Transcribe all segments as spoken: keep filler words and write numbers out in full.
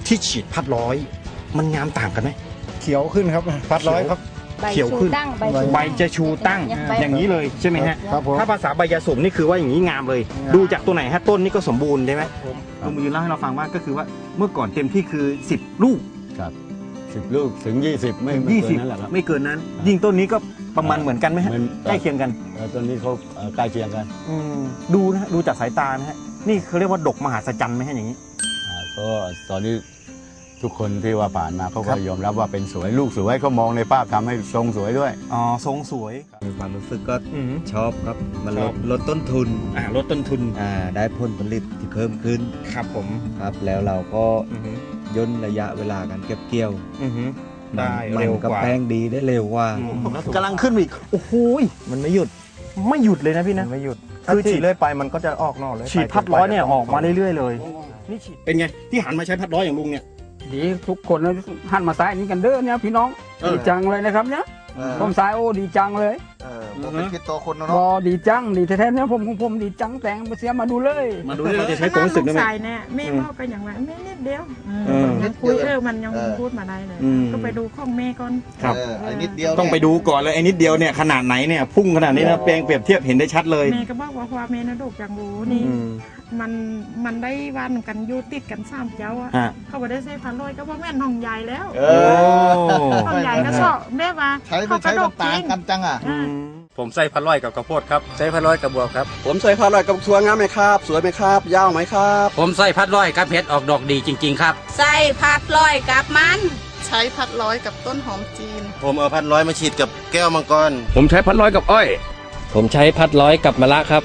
ที่ฉีดพัดร้อยมันงามต่างกันไหมเขียวขึ้นครับพัดร้อยครับเขียวขึ้นใบจะชูตั้งอย่างนี้เลยใช่ไหมฮะถ้าภาษาใบยาสูบนี่คือว่าอย่างนี้งามเลยดูจากตัวไหนฮะต้นนี่ก็สมบูรณ์ใช่ไหมลุงบุญยืนเล่าให้เราฟังว่าก็คือว่าเมื่อก่อนเต็มที่คือสิบลูกครับสิบลูกถึงยี่สิบไม่ยี่สิบไม่เกินนั้นยิ่งต้นนี้ก็ประมาณเหมือนกันไหมฮะใกล้เคียงกันต้นนี้เขาใกล้เคียงกันดูนะดูจากสายตานะฮะนี่เขาเรียกว่าดกมหาศาลไหมฮะอย่างนี้ก็ตอนนี้ทุกคนที่ว่าผ่านมาเขาก็ยอมรับว่าเป็นสวยลูกสวยเขามองในภาพทำให้ทรงสวยด้วยอ๋อทรงสวยความรู้สึกก็ชอบครับมันลดลดต้นทุนอ่าลดต้นทุนอ่าได้ผลผลิตที่เพิ่มขึ้นครับผมครับแล้วเราก็ย่นระยะเวลาการเก็บเกี่ยวได้เร็วกว่าแป้งดีได้เร็วกว่ากำลังขึ้นอีกโอ้โหมันไม่หยุดไม่หยุดเลยนะพี่นะไม่หยุดคือฉีดเรื่อยไปมันก็จะออกนอกเลยฉีดพัดร้อยเนี่ยออกมาเรื่อยๆเลยนี่ฉีดเป็นไงที่หันมาใช้พัดร้อยอย่างลุงเนี่ยดีทุกคนหันมาสายนี้กันเด้อเนี่ยพี่น้องดีจังเลยนะครับเนี่ยผมสายโอ้ดีจังเลยผมเป็นคิดตัวคนเนาะดีจังดีแท้ๆเนี่ยผมของผมดีจังแต่งมาเสียมาดูเลยมาดูเลยเราจะใช้ความรู้สึกได้ไหมเนี่ยแม่พ่อไปอย่างไรแม่นิดเดียวคุยเออมันยังพูดมาได้เลยก็ไปดูข้องแม่ก่อนครับไอ้นิดเดียวต้องไปดูก่อนเลยไอ้นิดเดียวเนี่ยขนาดไหนเนี่ยพุ่งขนาดนี้นะแปลงเปรียบเทียบเห็นได้ชัดเลยแม่ก็บอกว่าความแม่นะดกอย่างรู้นี่มันมันได้วันกันอยู่ติดกันสามเจ้าอ่ะเขาบอกได้ใช้พันร้อยก็ว่าแม่นห้องใหญ่แล้วห้องใหญ่ก็ชอบแม่ว่าใช้ไม่ใช้ต่างกันจังอ่ะผมใส่พันร้อยกับข้าวโพดครับใส่พันร้อยกับบวบครับผมใส่พันร้อยกับสวยงามไหมครับสวยไหมครับยาวไหมครับผมใส่พันร้อยกับเห็ดออกดอกดีจริงๆครับใส่พันร้อยกับมันใช้พันร้อยกับต้นหอมจีนผมเอาพันร้อยมาฉีดกับแก้วมังกรผมใช้พันร้อยกับอ้อยผมใช้พันร้อยกับมะระครับ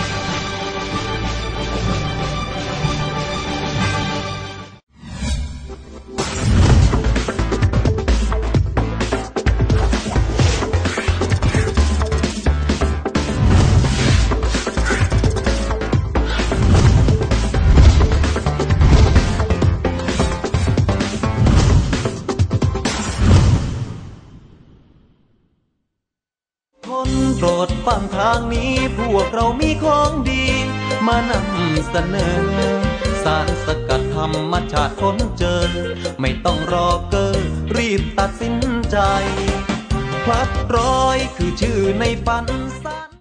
โปรดฟังทางนี้พวกเรามีของดีมานำเสนอสารสกัดธรรมชาติค้นเจอไม่ต้องรอเกอรีบตัดสินใจพัดร้อยคือชื่อในฝันสัน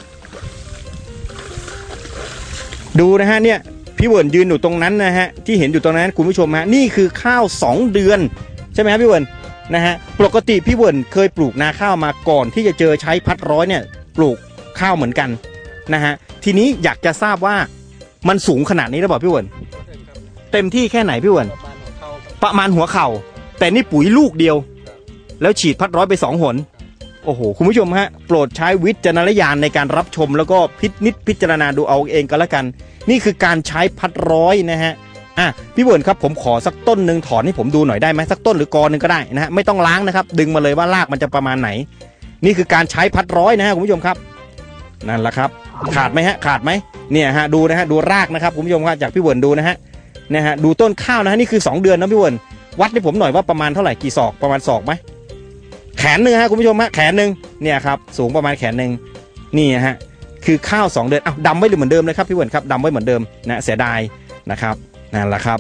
ดูนะฮะเนี่ยพี่เวิร์นยืนอยู่ตรงนั้นนะฮะที่เห็นอยู่ตรงนั้นคุณผู้ชมฮะนี่คือข้าวสองเดือนใช่ไหมครับพี่เวิร์นนะฮะปกติพี่เวิร์นเคยปลูกนาข้าวมาก่อนที่จะเจอใช้พัดร้อยเนี่ยปลูกข้าวเหมือนกันนะฮะทีนี้อยากจะทราบว่ามันสูงขนาดนี้หรือเปล่าพี่เวิร์นเต็มที่แค่ไหนพี่เวิร์นประมาณหัวเข่าแต่นี่ปุ๋ยลูกเดียวแล้วฉีดพัดร้อยไปสองหนโอ้โหคุณผู้ชมฮะโปรดใช้วิจารณญาณในการรับชมแล้วก็พินิจพิจารณาดูเอาเองก็แล้วกันนี่คือการใช้พัดร้อยนะฮะอ่ะพี่เวิร์นครับผมขอสักต้นหนึ่งถอนให้ผมดูหน่อยได้ไหมสักต้นหรือกอหนึ่งก็ได้นะฮะไม่ต้องล้างนะครับดึงมาเลยว่ารากมันจะประมาณไหนนี่คือการใช้พัดร้อยนะฮะคุณผู้ชมครับนั่นแหละครับขาดไหมฮะขาดไหมเนี่ยฮะดูนะฮะดูรากนะครับคุณผู้ชมครับจากพี่เวิร์นดูนะฮะนะฮะดูต้นข้าวนะฮะนี่คือสองเดือนนะพี่เวิร์นวัดให้ผมหน่อยว่าประมาณเท่าไหร่กี่ศอกประมาณศอกไหมแขนหนึ่งฮะคุณผู้ชมฮะแขนหนึ่งเนี่ยครับสูงประมาณแขนหนึ่งนี่ฮะคือข้าวสองเดือนอ้าวดำไว้เหมือนเดิมเลยครับพี่เวิร์นครับดำไว้เหมือนเดิมนะเสียดายนะครับนั่นแหละครับ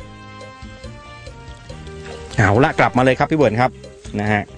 เอาละกลับมาเลยครับพี่เวิร์นครับนะฮะ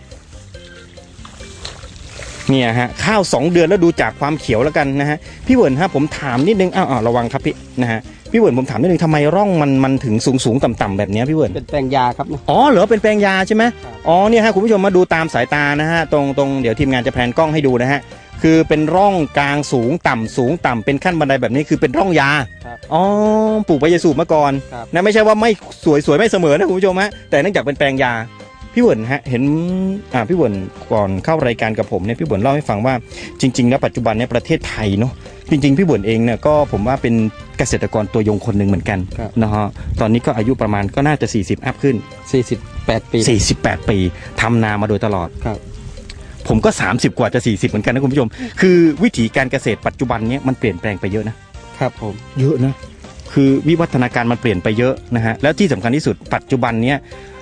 เนี่ยฮะข้าวสองเดือนแล้วดูจากความเขียวแล้วกันนะฮะพี่เวิร์นฮะผมถามนิดนึงอ้าวระวังครับพี่นะฮะพี่เวิร์นผมถามนิดนึงทำไมร่องมันมันถึงสูงสูงต่ำต่ำแบบนี้พี่เวิร์นเป็นแปลงยาครับอ๋อเหรอเป็นแปลงยาใช่ไหมอ๋อเนี่ยฮะคุณผู้ชมมาดูตามสายตานะฮะตรงตรงเดี๋ยวทีมงานจะแพนกล้องให้ดูนะฮะคือเป็นร่องกลางสูงต่ำสูงต่ำเป็นขั้นบันไดแบบนี้คือเป็นร่องยาอ๋อปลูกใบยาสูบมาก่อนนะไม่ใช่ว่าไม่สวยสวยไม่เสมอนะคุณผู้ชมฮะแต่เนื่องจากเป็นแปลงยาพี่เวิร์นฮะเห็นอ่าพี่เวิร์นก่อนเข้ารายการกับผมเนี่ยพี่เวิร์นเล่าให้ฟังว่าจริงๆแล้วปัจจุบันเนี่ยประเทศไทยเนาะจริงๆพี่เวิร์นเองเนี่ยก็ผมว่าเป็นเกษตรกรตัวยงคนหนึ่งเหมือนกันนะฮะตอนนี้ก็อายุประมาณก็น่าจะสี่สิบอัพขึ้นสี่สิบแปดปีสี่สิบแปดปีทำนามาโดยตลอดครับผมก็สามสิบกว่าจะสี่สิบเหมือนกันนะคุณผู้ชมคือวิถีการเกษตรปัจจุบันนี้มันเปลี่ยนแปลงไปเยอะนะครับผมเยอะนะคือวิวัฒนาการมันเปลี่ยนไปเยอะนะฮะแล้วที่สำคัญที่สุดปัจจุบันนี้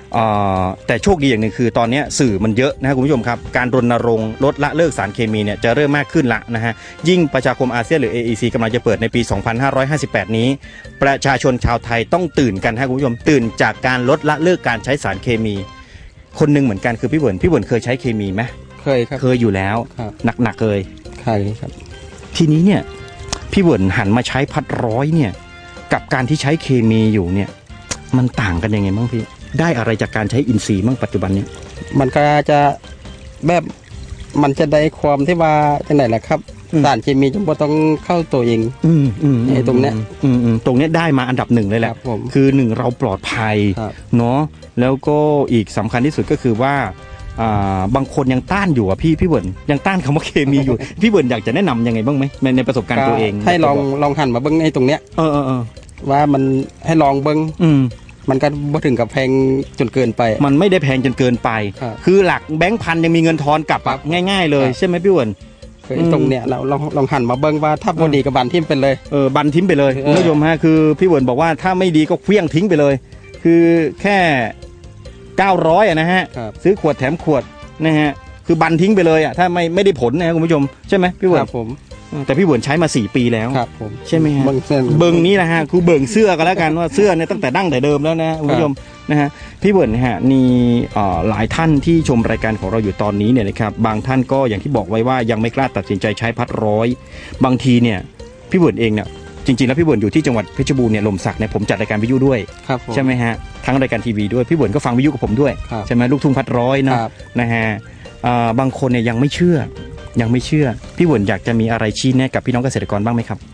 แต่โชคดีอย่างหนึ่งคือตอนนี้สื่อมันเยอะนะครับคุณผู้ชมครับการรณรงค์ลดละเลิกสารเคมีเนี่ยจะเริ่มมากขึ้นละนะฮะยิ่งประชาคมอาเซียนหรือ เอ อี ซี กำลังจะเปิดในปี สองพันห้าร้อยห้าสิบแปด นี้ประชาชนชาวไทยต้องตื่นกันครับคุณผู้ชมตื่นจากการลดละเลิกการใช้สารเคมีคนหนึ่งเหมือนกันคือพี่เวิร์นพี่เวิร์นเคยใช้เคมีไหมเคยครับเคยอยู่แล้วหนักๆเลยใช่ครับทีนี้เนี่ยพี่เวิร์นหันมาใช้พัดร้อยเนี่ยกับการที่ใช้เคมีอยู่เนี่ยมันต่างกันยังไงบ้างพี่ได้อะไรจากการใช้อินทรีย์บ้างปัจจุบันนี้มันก็จะแบบมันจะได้ความที่ว่าจังไหนแหละครับสารเคมีจำเป็นต้องเข้าตัวเองอืมอืมไอ้ตรงเนี้ยอืมอืมตรงเนี้ยได้มาอันดับหนึ่งเลยแหละคือหนึ่งเราปลอดภัยเนาะแล้วก็อีกสำคัญที่สุดก็คือว่าอ่าบางคนยังต้านอยู่อ่ะพี่พี่เวิร์นยังต้านคำว่าเคมีอยู่ พี่เวิร์นอยากจะแนะนำยังไงบ้างไหมในประสบการณ์ตัวเองให้ลองลองหันมาเบิ้งไอ้ตรงเนี้ยเออเออว่ามันให้ลองเบิ้งอืมมันก็บ่ถึงกับแพงจนเกินไปมันไม่ได้แพงจนเกินไปคือหลักแบงค์พันยังมีเงินทอนกลับง่ายๆเลยใช่ไหมพี่เวิร์นตรงเนี้ยเราลองลองหันมาเบิ้งว่าถ้าพอดีกับบันทิ้งไปเลยเออบันทิ้งไปเลยคุณผู้ชมฮะคือพี่เวิร์นบอกว่าถ้าไม่ดีก็เคลี้ยงทิ้งไปเลยคือแค่เก้าร้อยอ่ะนะฮะซื้อขวดแถมขวดนะฮะคือบันทิ้งไปเลยอ่ะถ้าไม่ไม่ได้ผลนะคุณผู้ชมใช่ไหมพี่เวิร์นผมแต่พี่เวิร์นใช้มาสี่ปีแล้วครับผมใช่ไหมฮะเบิ้งนี้นะฮะคือเบิ้งเสื้อกันแล้วกันว่าเสื้อเนี่ยตั้งแต่ดั้งแต่เดิมแล้วนะคุณผู้ชมนะฮะพี่เวิร์นฮะมีหลายท่านที่ชมรายการของเราอยู่ตอนนี้เนี่ยนะครับบางท่านก็อย่างที่บอกไว้ว่ายังไม่กล้าตัดสินใจใช้พัดร้อยบางทีเนี่ยพี่เวิร์นเองเนี่ยจริงๆแล้วพี่เวิร์นอยู่ที่จังหวัดเพชรบูรณ์เนี่ยลมสักเนี่ยผมจัดรายการวิทยุด้วยใช่ไหมฮะทั้งรายการทีวีด้วยพี่เวิร์นก็ฟังวิทยุกับผมด้วยใช่ไหมลูกทุ่งพัดร้อยนะนะฮะบางคนเนี่ยยังไม่เชื่อยังไม่เชื่อพี่เวิร์นอยากจะมีอะไรชี้แนะกับพี่น้องเกษตรกรบ้างไหมครับ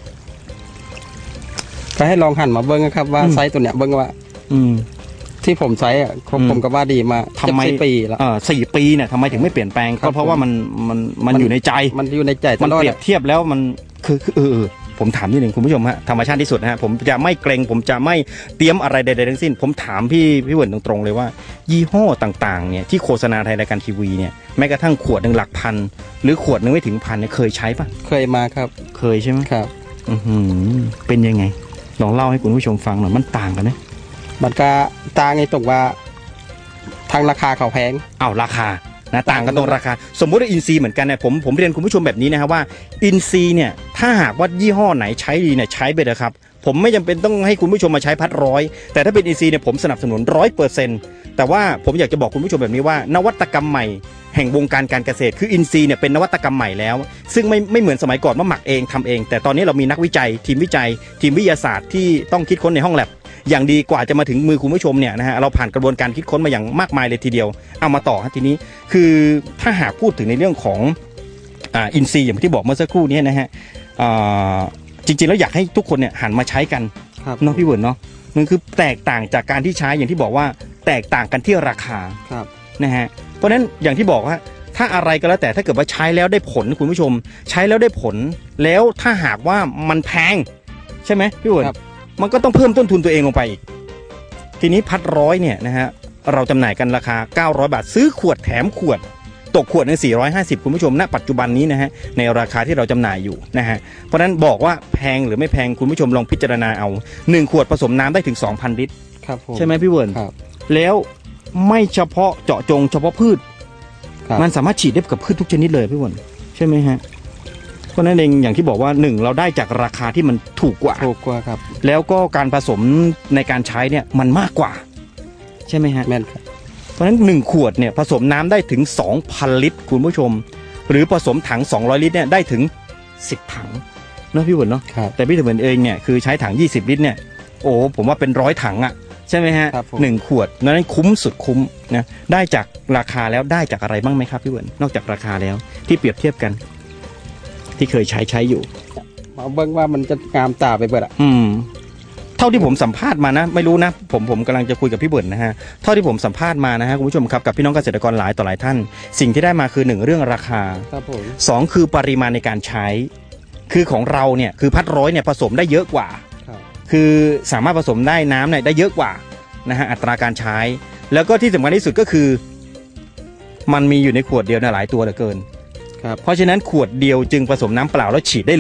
ก็ให้ลองหันมาเบิ้งนะครับว่าไซส์ตัวเนี้ยเบิ้งว่าอืมที่ผมใช้อ่ะผมก็ว่าดีมาทำไมสี่ปีแล้วเออสี่ปีเนี่ยทำไมถึงไม่เปลี่ยนแปลงก็เพราะว่ามันมันมันอยู่ในใจมันอยู่ในใจมันเปรียบเทียบแล้วมันคือคือเออผมถามนิดหนึ่งคุณผู้ชมฮะธรรมชาติที่สุดนะฮะผมจะไม่เกรงผมจะไม่เตรียมอะไรใดๆทั้งสิ้นผมถามพี่พี่เวิร์นตรงๆเลยว่ายี่ห้อต่างๆเนี่ยที่โฆษณาในรายการทีวีเนี่ยแม้กระทั่งขวดหนึ่งหลักพันหรือขวดหนึ่งไม่ถึงพันเนี่ยเคยใช้ปะเคยมาครับเคยใช่ไหมครับอือหือเป็นยังไงลองเล่าให้คุณผู้ชมฟังหน่อยมันต่างกันไหมมันก็ต่างในตรงว่าทางราคาเขาแพงอ้าวราคานะต่างกันตรงราคาสมมติว่าอินซีเหมือนกันเนี่ยผมผมเรียนคุณผู้ชมแบบนี้นะครับว่าอินซีเนี่ยถ้าหากว่ายี่ห้อไหนใช้ดีเนี่ยใช้ไปเถอะครับผมไม่จำเป็นต้องให้คุณผู้ชมมาใช้พัดร้อยแต่ถ้าเป็นอินซีเนี่ยผมสนับสนุนร้อยเปอร์เซ็นต์แต่ว่าผมอยากจะบอกคุณผู้ชมแบบนี้ว่านวัตกรรมใหม่แห่งวงการการเกษตรคืออินซีเนี่ยเป็นนวัตกรรมใหม่แล้วซึ่งไม่ไม่เหมือนสมัยก่อนว่าหมักเองทำเองแต่ตอนนี้เรามีนักวิจัยทีมวิจัยทีมวิทยาศาสตร์ที่ต้องคิดค้นในห้องแลบอย่างดีกว่าจะมาถึงมือคุณผู้ชมเนี่ยนะฮะเราผ่านกระบวนการคิดค้นมาอย่างมากมายเลยทีเดียวเอามาต่อฮะทีนี้คือถ้าหากพูดถึงในเรื่องของอ่าอินซีอย่างที่บอกเมื่อสักครู่นี้นะฮะอ่าจริงๆแล้วอยากให้ทุกคนเนี่ยหันมาใช้กันเนาะพี่เวิร์นเนาะมันคือแตกต่างจากการที่ใช้อย่างที่บอกว่าแตกต่างกันที่ราคานะฮะเพราะฉะนั้นอย่างที่บอกว่าถ้าอะไรก็แล้วแต่ถ้าเกิดว่าใช้แล้วได้ผลคุณผู้ชมใช้แล้วได้ผลแล้วถ้าหากว่ามันแพงใช่ไหมพี่เวิร์นมันก็ต้องเพิ่มต้นทุนตัวเองลงไปอีกทีนี้พัดร้อยเนี่ยนะฮะเราจำหน่ายกันราคาเก้าร้อยบาทซื้อขวดแถมขวดตกขวดในสี่ร้อยห้าสิบคุณผู้ชมณปัจจุบันนี้นะฮะในราคาที่เราจำหน่ายอยู่นะฮะเพราะฉะนั้นบอกว่าแพงหรือไม่แพงคุณผู้ชมลองพิจารณาเอาหนึ่งขวดผสมน้ำได้ถึง สองพัน ลิตรใช่ไหมพี่เวิร์นแล้วไม่เฉพาะเจาะจงเฉพาะพืชมันสามารถฉีดได้กับพืชทุกชนิดเลยพี่เวิร์นใช่ไหมฮะเพราะนั้นเองอย่างที่บอกว่าหนึ่งเราได้จากราคาที่มันถูกกว่าถูกกว่าครับแล้วก็การผสมในการใช้เนี่ยมันมากกว่าใช่ไหมฮะแม่นครับเพราะฉะนั้นหนึ่งขวดเนี่ยผสมน้ำได้ถึง สองพัน ลิตรคุณผู้ชมหรือผสมถังสองร้อยลิตรเนี่ยได้ถึงสิบถังเนาะพี่เวิร์นเนาะแต่พี่เวิร์นเองเนี่ยคือใช้ถังยี่สิบลิตรเนี่ยโอ้ผมว่าเป็นร้อยถังอ่ะใช่ไหมฮะหนึ่งขวดนั้นคุ้มสุดคุ้มนะได้จากราคาแล้วได้จากอะไรบ้างไหมครับพี่เวิร์นนอกจากราคาแล้วที่เปรียบเทียบกันที่เคยใช้ใช้อยู่มาเบิ่งว่ามันจะงามตาไปเบิดอ่ะอืมเท่าที่ผมสัมภาษณ์มานะไม่รู้นะผมผมกำลังจะคุยกับพี่เบิร์นนะฮะเท่าที่ผมสัมภาษณ์มานะฮะคุณผู้ชมครับกับพี่น้องเกษตรกรหลายต่อหลายท่านสิ่งที่ได้มาคือหนึ่งเรื่องราคาครับผมสองคือปริมาณในการใช้คือของเราเนี่ยคือพัดร้อยเนี่ยผสมได้เยอะกว่าคือสามารถผสมได้น้ำเนี่ยได้เยอะกว่านะฮะอัตราการใช้แล้วก็ที่สำคัญที่สุดก็คือมันมีอยู่ในขวดเดียวนะหลายตัวเหลือเกินเพราะฉะนั้นขวดเดียวจึงผสมน้ำเปล่าแล้วฉีดได้เลย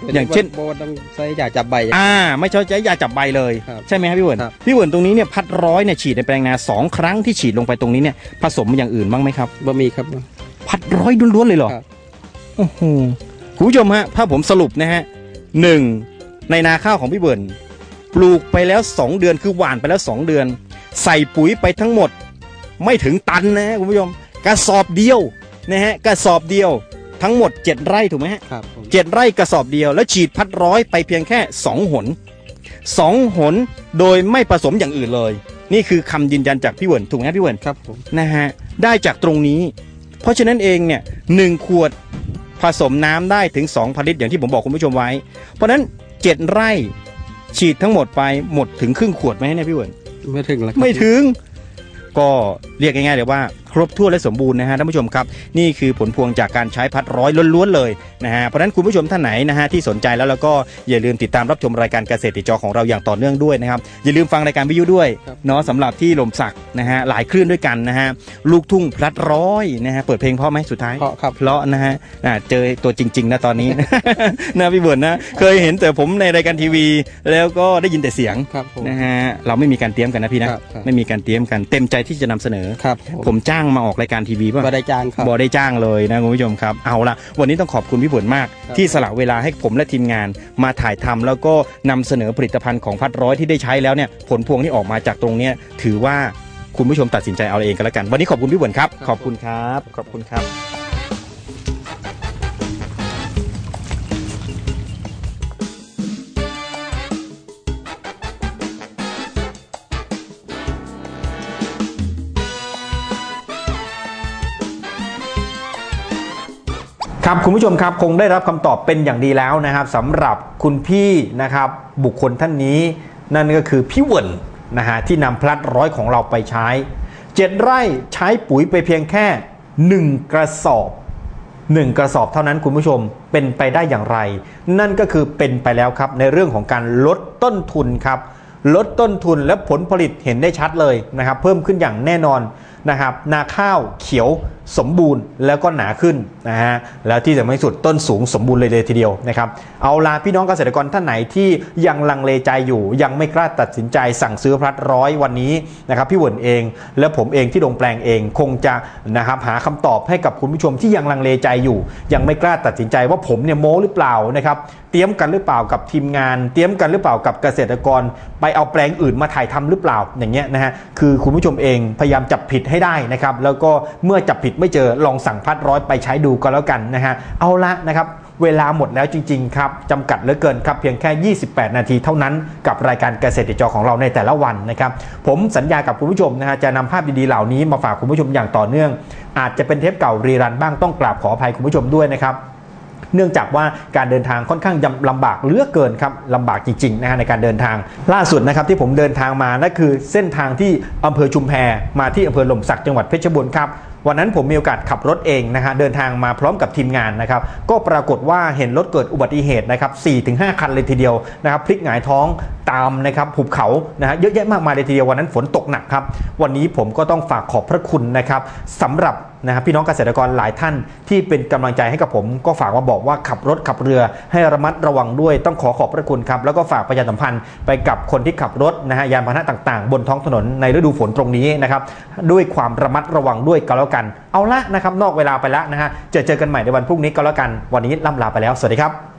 อย่างเช่นโบต้องใช้ยาจับใบอ่าไม่ใช่ใช้ยาจับใบเลยใช่ไหมครับพี่เวิร์นพี่เวิร์นตรงนี้เนี่ยพัดร้อยเนี่ยฉีดในแปลงนาสองครั้งที่ฉีดลงไปตรงนี้เนี่ยผสมอย่างอื่นบ้างไหมครับบ่มีครับพัดร้อยล้วนๆเลยเหรอโอ้โหคุณผู้ชมฮะถ้าผมสรุปนะฮะหนึ่งในนาข้าวของพี่เวิร์นปลูกไปแล้วสองเดือนคือหว่านไปแล้วสองเดือนใส่ปุ๋ยไปทั้งหมดไม่ถึงตันนะคุณผู้ชมกระสอบเดียวนะฮะกระสอบเดียวทั้งหมดเจ็ดไร่ถูกไหมฮะครับเจ็ดไร่กระสอบเดียวแล้วฉีดพัดร้อยไปเพียงแค่สองหนสองหนโดยไม่ผสมอย่างอื่นเลยนี่คือคำยืนยันจากพี่เวิร์นถูกไหมพี่เวิร์นครับผมนะฮะได้จากตรงนี้เพราะฉะนั้นเองเนี่ยหนึ่งขวดผสมน้ำได้ถึงสองพันลิตรอย่างที่ผมบอกคุณผู้ชมไว้เพราะฉะนั้นเจ็ดไร่ฉีดทั้งหมดไปหมดถึงครึ่งขวดไหมเนี่ยพี่เวิร์นไม่ถึงแล้วไม่ถึงก็เรียกง่ายๆเลยว่าครบถ้วนและสมบูรณ์นะฮะท่านผู้ชมครับนี่คือผลพวงจากการใช้พัดร้อยล้วนๆเลยนะฮะเพราะฉะนั้นคุณผู้ชมท่านไหนนะฮะที่สนใจแล้วแล้วก็อย่าลืมติดตามรับชมรายการเกษตรติดจอของเราอย่างต่อเนื่องด้วยนะครับอย่าลืมฟังรายการวิทยุด้วยเนาะสำหรับที่ลมสักนะฮะหลายคลื่นด้วยกันนะฮะลูกทุ่งพลัดร้อยนะฮะเปิดเพลงเพราะไหมสุดท้ายเพราะครับเพราะนะฮะเจอตัวจริงๆนะตอนนี้ นะพี่เบิร์นนะเคยเห็นแต่ผมในรายการทีวีแล้วก็ได้ยินแต่เสียงนะฮะเราไม่มีการเตรียมกันนะพี่นะไม่มีการเตรียมกันเต็มใจที่จะนำเสนอผมจ้างมาออกรายการทีวีป่ะบ่ได้จ้างครับบ่ได้จ้างเลยนะคุณผู้ชมครับเอาละวันนี้ต้องขอบคุณพี่เบิร์นมากที่สละเวลาให้ผมและทีมงานมาถ่ายทำแล้วก็นำเสนอผลิตภัณฑ์ของพัดร้อยที่ได้ใช้แล้วเนี่ยผลพวงที่ออกมาจากตรงนี้ถือว่าคุณผู้ชมตัดสินใจเอาเองกันแล้วกันวันนี้ขอบคุณพี่เบิร์นครับขอบคุณครับขอบคุณครับครับคุณผู้ชมครับคงได้รับคำตอบเป็นอย่างดีแล้วนะครับสำหรับคุณพี่นะครับบุคคลท่านนี้นั่นก็คือพี่เวิร์นนะฮะที่นำพลัดร้อยของเราไปใช้เจ็ดไร่ใช้ปุ๋ยไปเพียงแค่หนึ่งกระสอบหนึ่งกระสอบเท่านั้นคุณผู้ชมเป็นไปได้อย่างไรนั่นก็คือเป็นไปแล้วครับในเรื่องของการลดต้นทุนครับลดต้นทุนและผลผลิตเห็นได้ชัดเลยนะครับเพิ่มขึ้นอย่างแน่นอนนะครับนาข้าวเขียวสมบูรณ์แล้วก็หนาขึ้นนะฮะแล้วที่สำคัญที่สุดต้นสูงสมบูรณ์เลยเลยทีเดียวนะครับเอาล่ะพี่น้องเกษตรกรท่านไหนที่ยังลังเลใจอยู่ยังไม่กล้าตัดสินใจสั่งซื้อพลัดร้อยวันนี้นะครับพี่เวิร์นเองและผมเองที่ลงแปลงเองคงจะนะครับหาคำตอบให้กับคุณผู้ชมที่ยังลังเลใจอยู่ยังไม่กล้าตัดสินใจว่าผมเนี่ยโม้หรือเปล่านะครับเตรียมกันหรือเปล่ากับทีมงานเตรียมกันหรือเปล่ากับเกษตรกรไปเอาแปลงอื่นมาถ่ายทำหรือเปล่าอย่างเงี้ยนะฮะคือคุณผู้ชมเองพยายามจับผิดให้ได้นะครับแล้วก็เมื่อจับผิดไม่เจอลองสั่งพัดร้อยไปใช้ดูก็แล้วกันนะฮะเอาละนะครับเวลาหมดแล้วจริงๆครับจำกัดเหลือเกินครับเพียงแค่ยี่สิบแปดนาทีเท่านั้นกับรายการเกษตรติดจอของเราในแต่ละวันนะครับผมสัญญากับคุณผู้ชมนะฮะจะนำภาพดีๆเหล่านี้มาฝากคุณผู้ชมอย่างต่อเนื่องอาจจะเป็นเทปเก่ารีรันบ้างต้องกราบขออภัยคุณผู้ชมด้วยนะครับเนื่องจากว่าการเดินทางค่อนข้างลำบากเหลือเกินครับลำบากจริงๆนะฮะในการเดินทางล่าสุดนะครับที่ผมเดินทางมานั่นคือเส้นทางที่อำเภอชุมแพมาที่อำเภอหล่มสักจังหวัดเพชรบูรณ์ครับวันนั้นผมมีโอกาสขับรถเองนะฮะเดินทางมาพร้อมกับทีมงานนะครับก็ปรากฏว่าเห็นรถเกิดอุบัติเหตุนะครับ สี่ถึงห้า คันเลยทีเดียวนะครับพลิกหงายท้องตามนะครับหุบเขานะฮะเยอะแยะมากมายเลยทีเดียววันนั้นฝนตกหนักครับวันนี้ผมก็ต้องฝากขอบพระคุณนะครับสำหรับนะครับพี่น้องเกษตรกรหลายท่านที่เป็นกำลังใจให้กับผมก็ฝากมาบอกว่าขับรถขับเรือให้ระมัดระวังด้วยต้องขอขอบพระคุณครับแล้วก็ฝากประชาสัมพันธ์ไปกับคนที่ขับรถนะฮะยานพาหนะต่างๆบนท้องถนนในฤดูฝนตรงนี้นะครับด้วยความระมัดระวังด้วยก็แล้วกันเอาละนะครับนอกเวลาไปแล้วนะฮะเจอเจอกันใหม่ในวันพรุ่งนี้ก็แล้วกันวันนี้ล่ำลาไปแล้วสวัสดีครับ